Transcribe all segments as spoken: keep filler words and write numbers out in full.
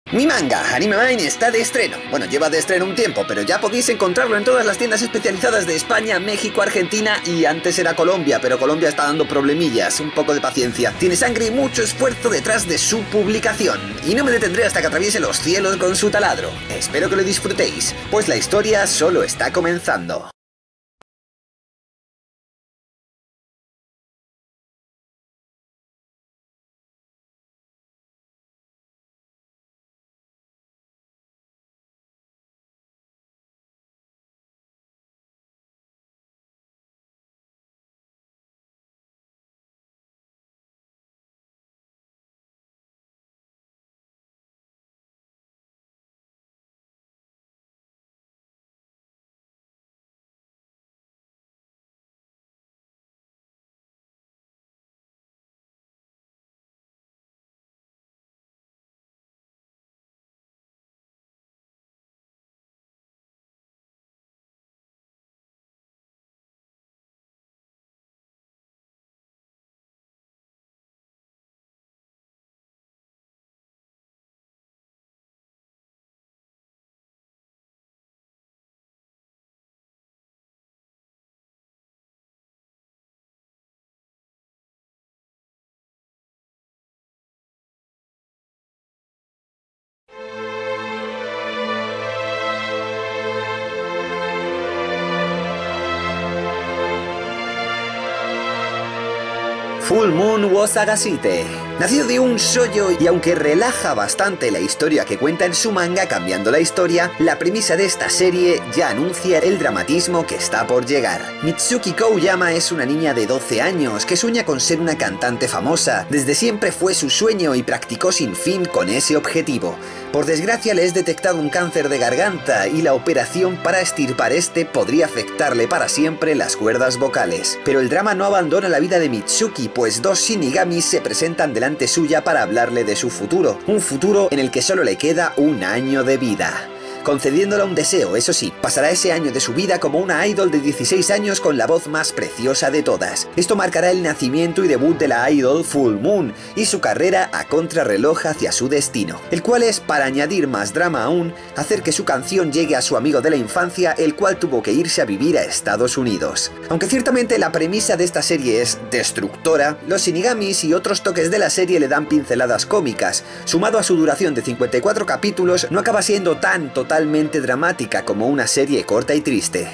Mi manga, Anime Mine, está de estreno. Bueno, lleva de estreno un tiempo, pero ya podéis encontrarlo en todas las tiendas especializadas de España, México, Argentina y antes era Colombia, pero Colombia está dando problemillas. Un poco de paciencia. Tiene sangre y mucho esfuerzo detrás de su publicación. Y no me detendré hasta que atraviese los cielos con su taladro. Espero que lo disfrutéis, pues la historia solo está comenzando. Full Moon wo Sagashite. Nacido de un shoujo y aunque relaja bastante la historia que cuenta en su manga cambiando la historia, la premisa de esta serie ya anuncia el dramatismo que está por llegar. Mitsuki Kouyama es una niña de doce años que sueña con ser una cantante famosa. Desde siempre fue su sueño y practicó sin fin con ese objetivo. Por desgracia le es detectado un cáncer de garganta y la operación para extirpar este podría afectarle para siempre las cuerdas vocales. Pero el drama no abandona la vida de Mitsuki, pues dos shinigamis se presentan delante suya para hablarle de su futuro, un futuro en el que solo le queda un año de vida. Concediéndole un deseo, eso sí, pasará ese año de su vida como una idol de dieciséis años con la voz más preciosa de todas. Esto marcará el nacimiento y debut de la idol Full Moon y su carrera a contrarreloj hacia su destino, el cual es, para añadir más drama aún, hacer que su canción llegue a su amigo de la infancia, el cual tuvo que irse a vivir a Estados Unidos. Aunque ciertamente la premisa de esta serie es destructora, los shinigamis y otros toques de la serie le dan pinceladas cómicas. Sumado a su duración de cincuenta y cuatro capítulos, no acaba siendo tan totalmente dramática como una serie corta y triste.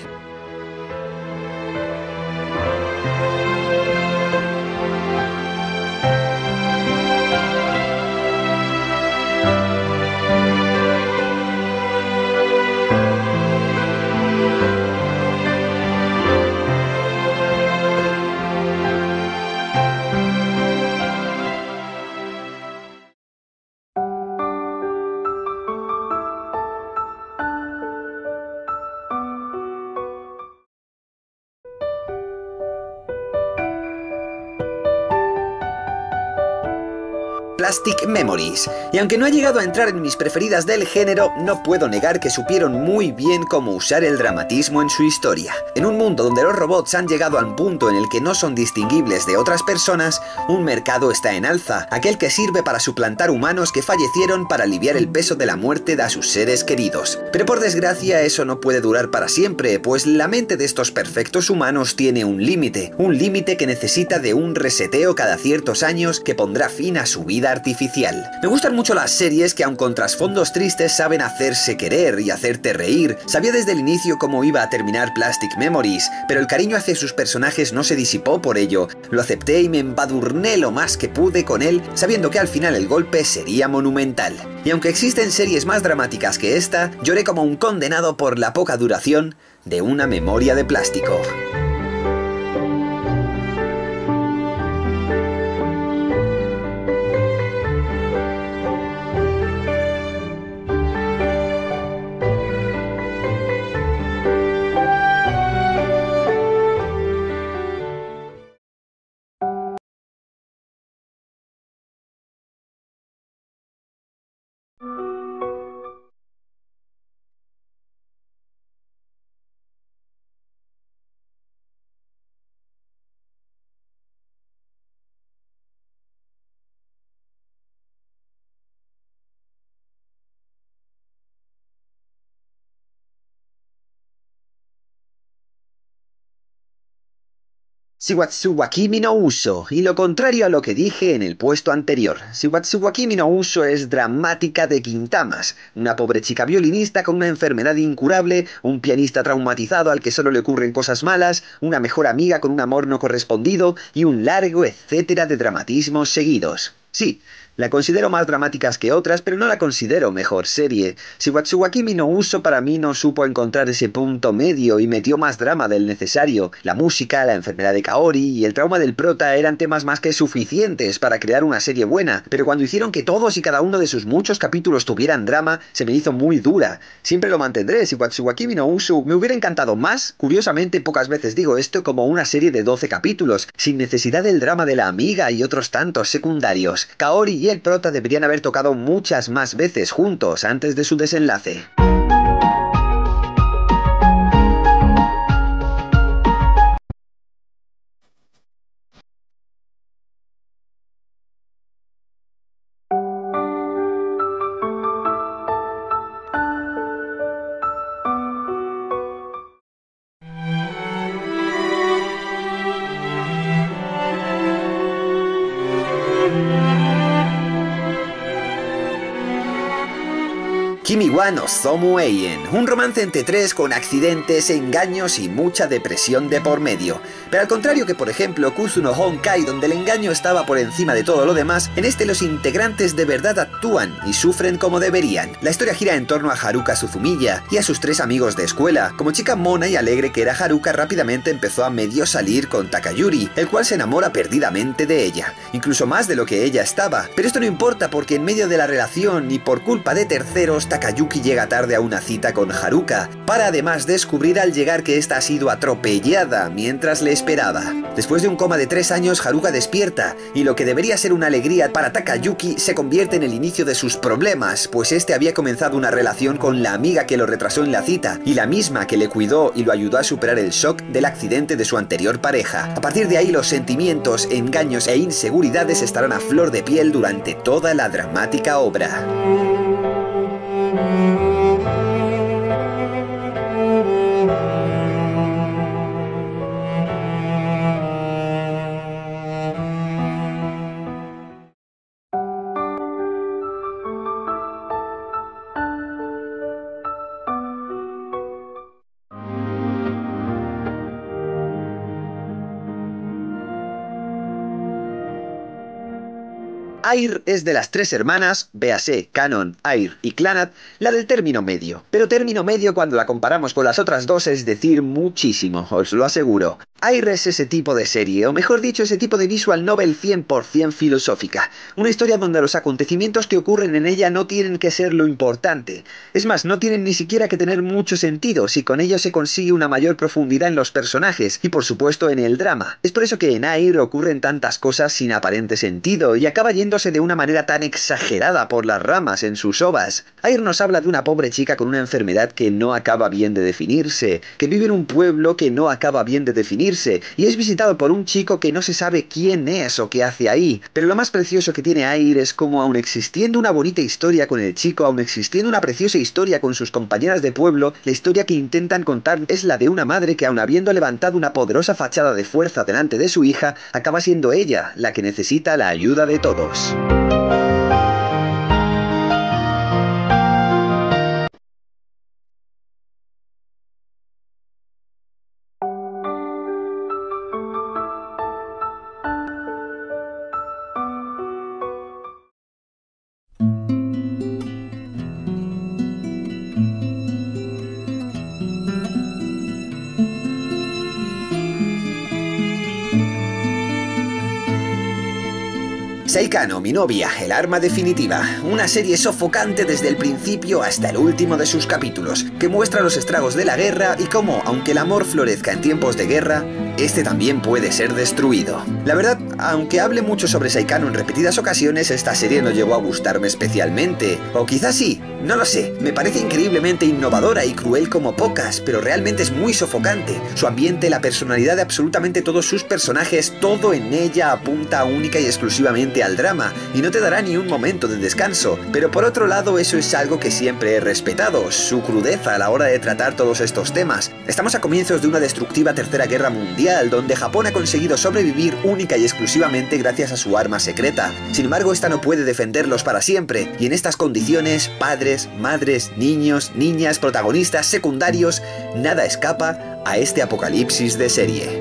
Plastic Memories, y aunque no ha llegado a entrar en mis preferidas del género, no puedo negar que supieron muy bien cómo usar el dramatismo en su historia. En un mundo donde los robots han llegado al punto en el que no son distinguibles de otras personas, un mercado está en alza, aquel que sirve para suplantar humanos que fallecieron para aliviar el peso de la muerte de sus seres queridos. Pero por desgracia eso no puede durar para siempre, pues la mente de estos perfectos humanos tiene un límite, un límite que necesita de un reseteo cada ciertos años que pondrá fin a su vida artificial. Me gustan mucho las series que aun con trasfondos tristes saben hacerse querer y hacerte reír. Sabía desde el inicio cómo iba a terminar Plastic Memories, pero el cariño hacia sus personajes no se disipó por ello. Lo acepté y me embadurné lo más que pude con él, sabiendo que al final el golpe sería monumental. Y aunque existen series más dramáticas que esta, lloré como un condenado por la poca duración de una memoria de plástico. Shiwatsu wa Kimi no Uso, y lo contrario a lo que dije en el puesto anterior. Shiwatsu wa Kimi no Uso es dramática de quintamas. Una pobre chica violinista con una enfermedad incurable, un pianista traumatizado al que solo le ocurren cosas malas, una mejor amiga con un amor no correspondido y un largo etcétera de dramatismos seguidos. Sí, la considero más dramáticas que otras, pero no la considero mejor serie. Shiwatsu wa Kimi no Uso para mí no supo encontrar ese punto medio y metió más drama del necesario. La música, la enfermedad de Kaori y el trauma del prota eran temas más que suficientes para crear una serie buena, pero cuando hicieron que todos y cada uno de sus muchos capítulos tuvieran drama, se me hizo muy dura. Siempre lo mantendré, Shiwatsu wa Kimi no Uso me hubiera encantado más, curiosamente pocas veces digo esto, como una serie de doce capítulos, sin necesidad del drama de la amiga y otros tantos secundarios. Kaori y el prota deberían haber tocado muchas más veces juntos antes de su desenlace. Kimi wa no Somu Eien, un romance entre tres con accidentes, engaños y mucha depresión de por medio. Pero al contrario que por ejemplo Kuzu no Honkai, donde el engaño estaba por encima de todo lo demás, en este los integrantes de verdad actúan y sufren como deberían. La historia gira en torno a Haruka Suzumiya y a sus tres amigos de escuela. Como chica mona y alegre que era Haruka, rápidamente empezó a medio salir con Takayuri, el cual se enamora perdidamente de ella, incluso más de lo que ella estaba. Pero esto no importa porque en medio de la relación y por culpa de terceros, Takayuki llega tarde a una cita con Haruka, para además descubrir al llegar que esta ha sido atropellada mientras le esperaba. Después de un coma de tres años, Haruka despierta, y lo que debería ser una alegría para Takayuki se convierte en el inicio de sus problemas, pues este había comenzado una relación con la amiga que lo retrasó en la cita, y la misma que le cuidó y lo ayudó a superar el shock del accidente de su anterior pareja. A partir de ahí los sentimientos, engaños e inseguridades estarán a flor de piel durante toda la dramática obra. Air es de las tres hermanas, véase Canon, Air y Clannad, la del término medio. Pero término medio cuando la comparamos con las otras dos es decir muchísimo, os lo aseguro. Air es ese tipo de serie, o mejor dicho, ese tipo de visual novel cien por cien filosófica. Una historia donde los acontecimientos que ocurren en ella no tienen que ser lo importante. Es más, no tienen ni siquiera que tener mucho sentido si con ello se consigue una mayor profundidad en los personajes y por supuesto en el drama. Es por eso que en Air ocurren tantas cosas sin aparente sentido y acaba yéndose de una manera tan exagerada por las ramas en sus ovas. Air nos habla de una pobre chica con una enfermedad que no acaba bien de definirse, que vive en un pueblo que no acaba bien de definirse, y es visitado por un chico que no se sabe quién es o qué hace ahí. Pero lo más precioso que tiene Air es como aun existiendo una bonita historia con el chico, aun existiendo una preciosa historia con sus compañeras de pueblo, la historia que intentan contar es la de una madre que aun habiendo levantado una poderosa fachada de fuerza delante de su hija, acaba siendo ella la que necesita la ayuda de todos. Seikano, mi novia, el arma definitiva, una serie sofocante desde el principio hasta el último de sus capítulos, que muestra los estragos de la guerra y cómo, aunque el amor florezca en tiempos de guerra, este también puede ser destruido. La verdad, aunque hable mucho sobre Seikano en repetidas ocasiones, esta serie no llegó a gustarme especialmente, o quizás sí, no lo sé, me parece increíblemente innovadora y cruel como pocas, pero realmente es muy sofocante. Su ambiente, la personalidad de absolutamente todos sus personajes, todo en ella apunta única y exclusivamente al drama, y no te dará ni un momento de descanso. Pero por otro lado, eso es algo que siempre he respetado, su crudeza a la hora de tratar todos estos temas. Estamos a comienzos de una destructiva tercera guerra mundial, mundial donde Japón ha conseguido sobrevivir única y exclusivamente gracias a su arma secreta. Sin embargo, esta no puede defenderlos para siempre, y en estas condiciones, padres, madres, niños, niñas, protagonistas, secundarios, nada escapa a este apocalipsis de serie.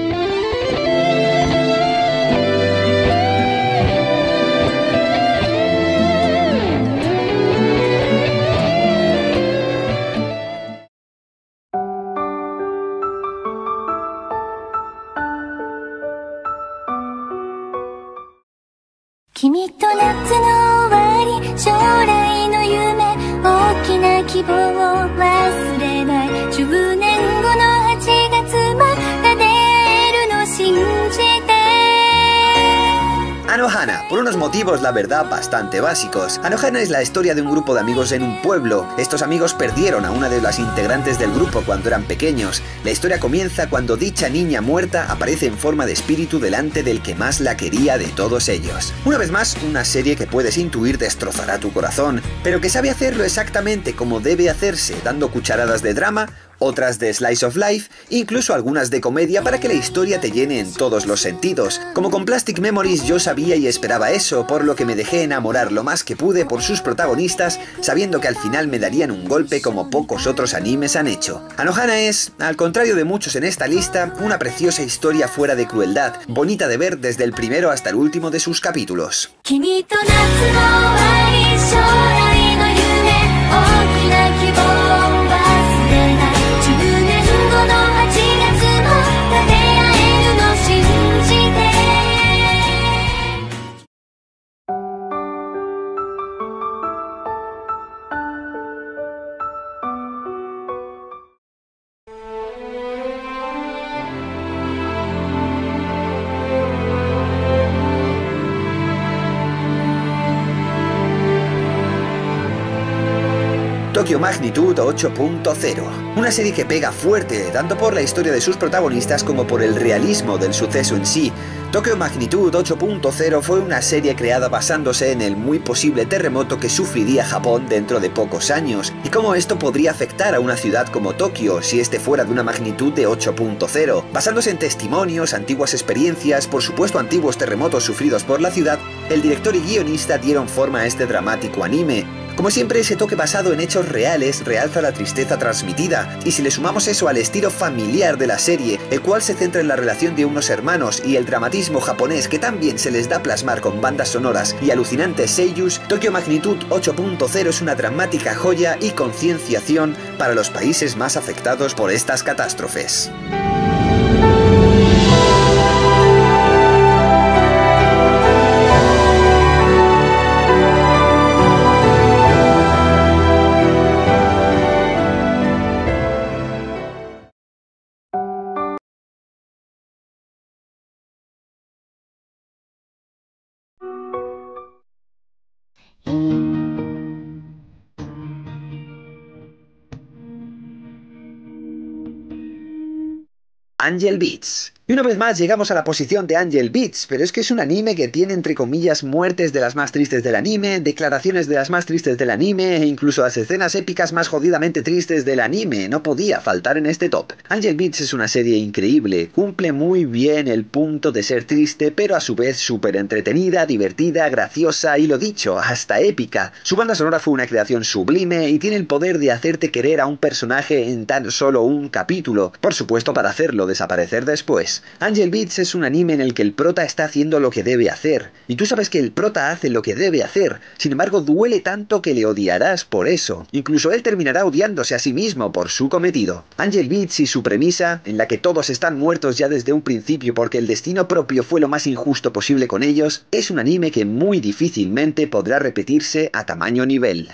Anohana, por unos motivos la verdad bastante básicos. Anohana es la historia de un grupo de amigos en un pueblo. Estos amigos perdieron a una de las integrantes del grupo cuando eran pequeños. La historia comienza cuando dicha niña muerta aparece en forma de espíritu delante del que más la quería de todos ellos. Una vez más, una serie que puedes intuir destrozará tu corazón, pero que sabe hacerlo exactamente como debe hacerse, dando cucharadas de drama, otras de slice of life, incluso algunas de comedia para que la historia te llene en todos los sentidos. Como con Plastic Memories yo sabía y esperaba eso, por lo que me dejé enamorar lo más que pude por sus protagonistas, sabiendo que al final me darían un golpe como pocos otros animes han hecho. Anohana es, al contrario de muchos en esta lista, una preciosa historia fuera de crueldad, bonita de ver desde el primero hasta el último de sus capítulos. Tokyo Magnitude ocho punto cero, una serie que pega fuerte tanto por la historia de sus protagonistas como por el realismo del suceso en sí. Tokyo Magnitude ocho punto cero fue una serie creada basándose en el muy posible terremoto que sufriría Japón dentro de pocos años, y cómo esto podría afectar a una ciudad como Tokio si este fuera de una magnitud de ocho punto cero. Basándose en testimonios, antiguas experiencias, por supuesto antiguos terremotos sufridos por la ciudad, el director y guionista dieron forma a este dramático anime. Como siempre, ese toque basado en hechos reales realza la tristeza transmitida, y si le sumamos eso al estilo familiar de la serie, el cual se centra en la relación de unos hermanos y el dramatismo japonés que también se les da plasmar con bandas sonoras y alucinantes seiyus, Tokyo Magnitude ocho punto cero es una dramática joya y concienciación para los países más afectados por estas catástrofes. Angel Beats. Y una vez más llegamos a la posición de Angel Beats, pero es que es un anime que tiene entre comillas muertes de las más tristes del anime, declaraciones de las más tristes del anime e incluso las escenas épicas más jodidamente tristes del anime. No podía faltar en este top. Angel Beats es una serie increíble, cumple muy bien el punto de ser triste, pero a su vez súper entretenida, divertida, graciosa y lo dicho, hasta épica. Su banda sonora fue una creación sublime y tiene el poder de hacerte querer a un personaje en tan solo un capítulo, por supuesto para hacerlo desaparecer después. Angel Beats es un anime en el que el prota está haciendo lo que debe hacer, y tú sabes que el prota hace lo que debe hacer, sin embargo duele tanto que le odiarás por eso. Incluso él terminará odiándose a sí mismo por su cometido. Angel Beats y su premisa, en la que todos están muertos ya desde un principio porque el destino propio fue lo más injusto posible con ellos, es un anime que muy difícilmente podrá repetirse a tamaño nivel.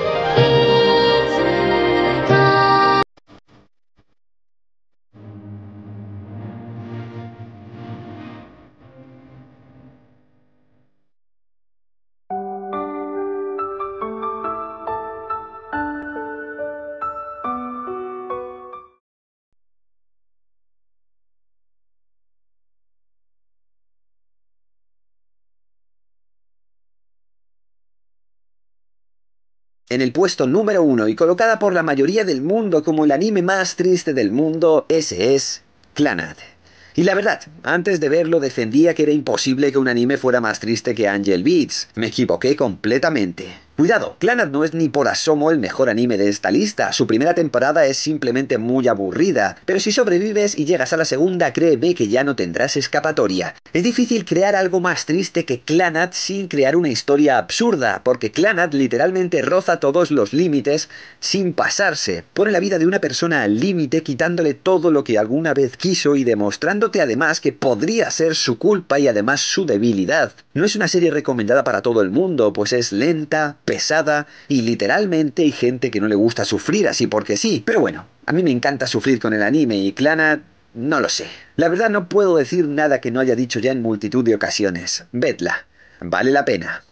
En el puesto número uno y colocada por la mayoría del mundo como el anime más triste del mundo, ese es Clannad. Y la verdad, antes de verlo defendía que era imposible que un anime fuera más triste que Angel Beats. Me equivoqué completamente. Cuidado, Clannad no es ni por asomo el mejor anime de esta lista, su primera temporada es simplemente muy aburrida, pero si sobrevives y llegas a la segunda, créeme que ya no tendrás escapatoria. Es difícil crear algo más triste que Clannad sin crear una historia absurda, porque Clannad literalmente roza todos los límites sin pasarse. Pone la vida de una persona al límite quitándole todo lo que alguna vez quiso y demostrándote además que podría ser su culpa y además su debilidad. No es una serie recomendada para todo el mundo, pues es lenta, pesada y literalmente hay gente que no le gusta sufrir así porque sí. Pero bueno, a mí me encanta sufrir con el anime y Clannad, no lo sé. La verdad no puedo decir nada que no haya dicho ya en multitud de ocasiones. Vedla, vale la pena.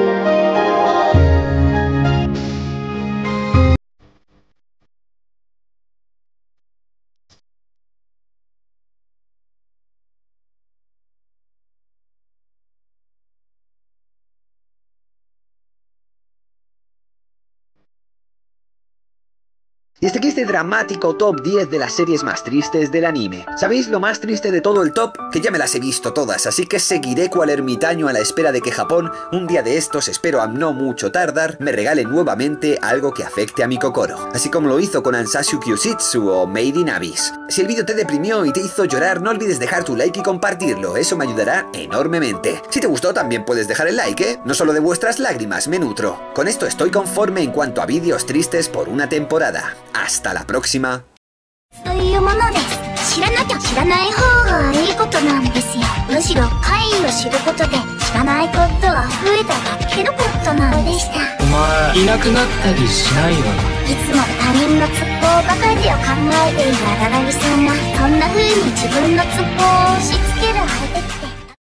Y hasta aquí este dramático top diez de las series más tristes del anime. ¿Sabéis lo más triste de todo el top? Que ya me las he visto todas, así que seguiré cual ermitaño a la espera de que Japón, un día de estos, espero a no mucho tardar, me regale nuevamente algo que afecte a mi kokoro. Así como lo hizo con Ansatsu Kyushitsu o Made in Abyss. Si el vídeo te deprimió y te hizo llorar, no olvides dejar tu like y compartirlo, eso me ayudará enormemente. Si te gustó también puedes dejar el like, ¿eh? No solo de vuestras lágrimas me nutro. Con esto estoy conforme en cuanto a vídeos tristes por una temporada. Hasta la próxima. そういうものです。知らなきゃ知らない方がいいことなんですよ。むしろ怪異を知ることで知らないことが増えただけのことなんでした。お前いなくなったりしないわよ。いつも他人の都合ばかりを考えている荒波さんがそんな風に自分の都合を押し付ける相手